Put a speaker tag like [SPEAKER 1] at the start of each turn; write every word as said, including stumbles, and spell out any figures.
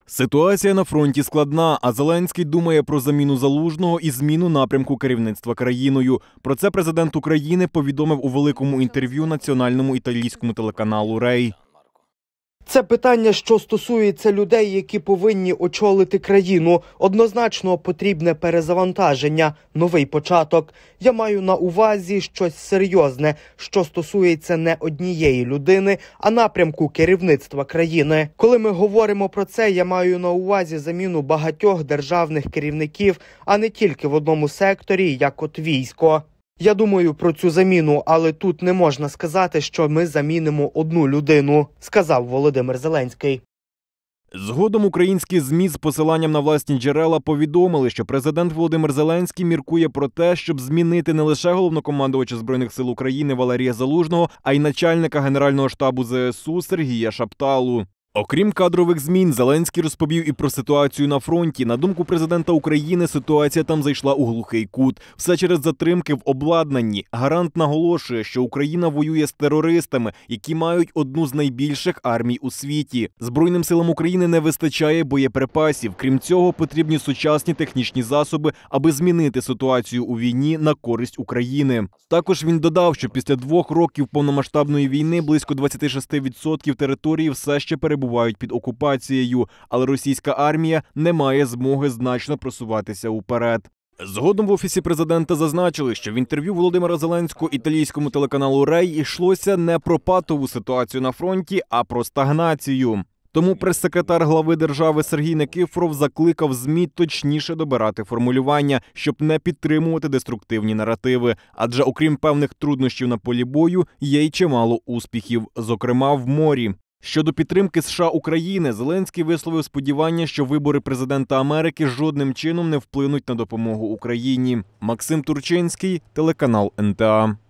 [SPEAKER 1] Ситуація на фронті складна, а Зеленський думає про заміну Залужного і зміну напрямку керівництва країною. Про це президент України повідомив у великому інтерв'ю національному італійському телеканалу «Рей».
[SPEAKER 2] Це питання, що стосується людей, які повинні очолити країну. Однозначно потрібне перезавантаження, новий початок. Я маю на увазі щось серйозне, що стосується не однієї людини, а напрямку керівництва країни. Коли ми говоримо про це, я маю на увазі заміну багатьох державних керівників, а не тільки в одному секторі, як от військо. Я думаю про цю заміну, але тут не можна сказати, що ми замінимо одну людину, сказав Володимир Зеленський.
[SPEAKER 1] Згодом українські ЗМІ з посиланням на власні джерела повідомили, що президент Володимир Зеленський міркує про те, щоб змінити не лише головнокомандувача Збройних сил України Валерія Залужного, а й начальника Генерального штабу зе ес у Сергія Шапталу. Окрім кадрових змін, Зеленський розповів і про ситуацію на фронті. На думку президента України, ситуація там зайшла у глухий кут. Все через затримки в обладнанні. Гарант наголошує, що Україна воює з терористами, які мають одну з найбільших армій у світі. Збройним силам України не вистачає боєприпасів. Крім цього, потрібні сучасні технічні засоби, аби змінити ситуацію у війні на користь України. Також він додав, що після двох років повномасштабної війни близько двадцять шість відсотків території все ще перебувають під окупацією, але російська армія не має змоги значно просуватися уперед. Згодом в Офісі президента зазначили, що в інтерв'ю Володимира Зеленського італійському телеканалу «Рей» йшлося не про патову ситуацію на фронті, а про стагнацію. Тому прес-секретар глави держави Сергій Никифоров закликав ЗМІ точніше добирати формулювання, щоб не підтримувати деструктивні наративи. Адже окрім певних труднощів на полі бою, є й чимало успіхів, зокрема в морі. Щодо підтримки США України, Зеленський висловив сподівання, що вибори президента Америки жодним чином не вплинуть на допомогу Україні. Максим Турчинський, телеканал ен те а.